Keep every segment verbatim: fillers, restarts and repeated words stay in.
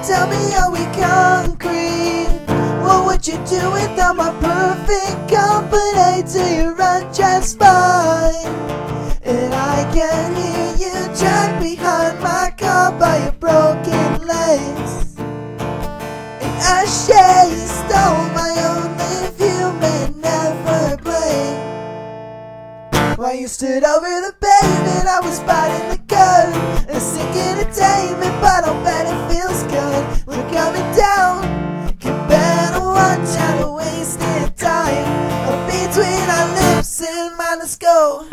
tell me, are we concrete? What would you do without my perfect company? Do you run just fine? And I can hear you drag behind my car by your broken legs. And I share you stole my only human never blame. While you stood over the pavement, I was biting the curb and seeking attainment, but I'll bet it feels good. We're coming down. You better watch how to wasted time between our lips and mine. Let's go.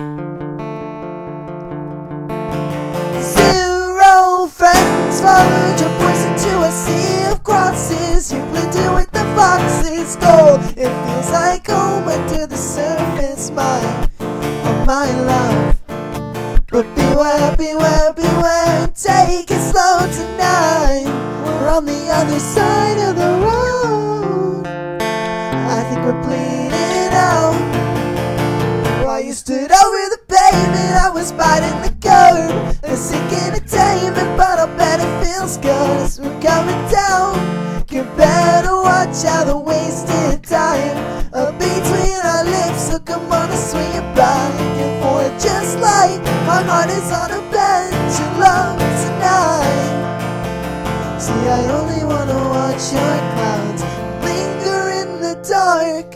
Zero friends followed your poison to a sea of crosses. You blended with the foxes. Gold, it feels like home under the surface, mine. My love, but beware, beware, beware, and take it slow tonight. We're on the other side of the road. I think we're bleeding out. While you stood over the pavement, I was biting the curb and seeking attainment, but I'll bet it feels good as we're coming down. You better watch how the wasted time uh, between our lips. So come on and swing it back and forth, just like my heart is on a bench in love tonight. See, I only wanna watch your clouds linger in the dark.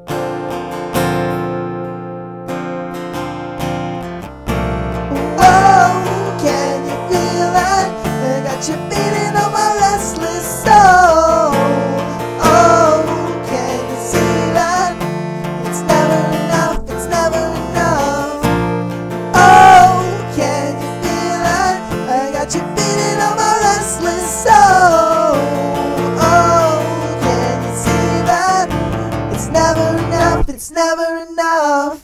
Oh, can you feel that? I got you beating on my restless soul. It's never enough.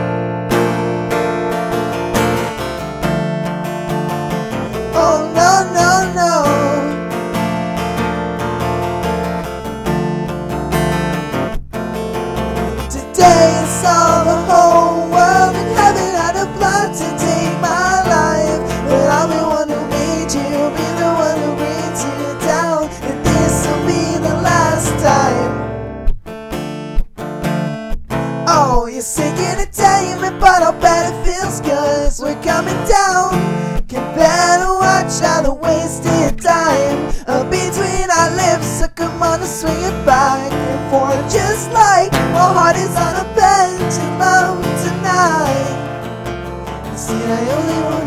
Oh no, no, no. Today I saw the whole world in heaven had a plan to take my life, but I'm the one who made you, be the one who brings you down, and this will be the last time. Oh, you're seeking attainment, but I'll bet it feels good as we're coming down. You better watch how the wasted time uh, between our lips. So come on and swing it back and forth, just like my heart is on a bench in love tonight. See, I only want